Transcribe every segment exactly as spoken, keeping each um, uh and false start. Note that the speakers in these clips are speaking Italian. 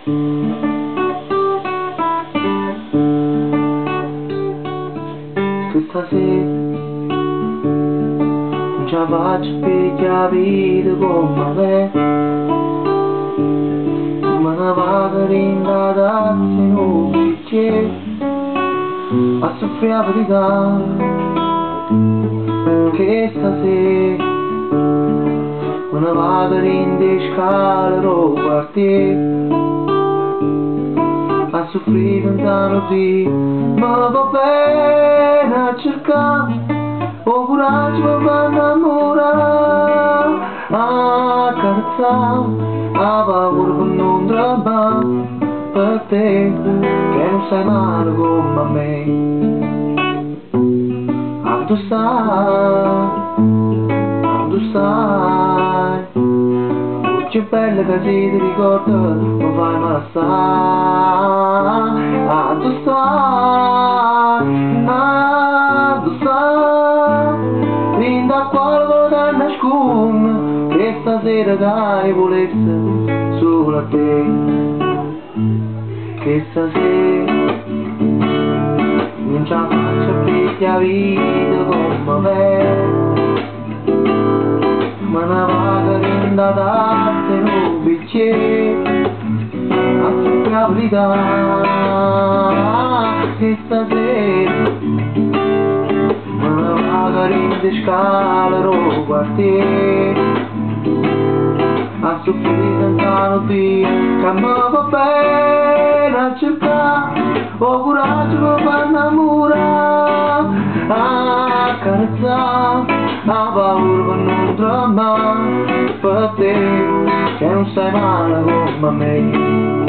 Questa sera non ce la faccio perché la vita come me, ma ne vado rindata se non perché a soffrire la verità. Che stasera me ne vado rindere scala o quartiere a soffrire lontano di, ma va bene a cercare o coraggio per innamorare, a carezzare a paura per non trabare per te che non sai male come me. A tu stai, a tu stai, che bella che si ti ricorda, non fai male assai. Ah, tu stai, ah, tu stai, rinda qualcosa da nascondere, che stasera dai volesse solo a te. Che stasera non ce la faccio perché la vita come me, ma ne vado rindata se non perché a soffrire la verità. Che stasera me ne vado rindere scala o quartiere a soffrire lontano di, che mi va bene a cercare o coraggio per innamorare, a carezzare a paura per non tremare per te che non sai male come me.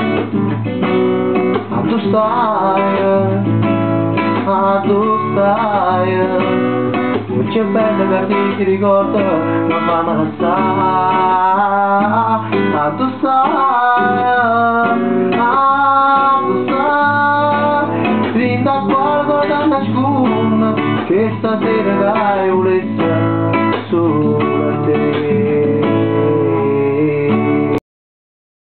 A tu stai, a tu stai, che bella che ti ricorda, non fa male assai. A tu stai, a tu stai, rinda qualcosa da nascondere, che stasera dai volesse solo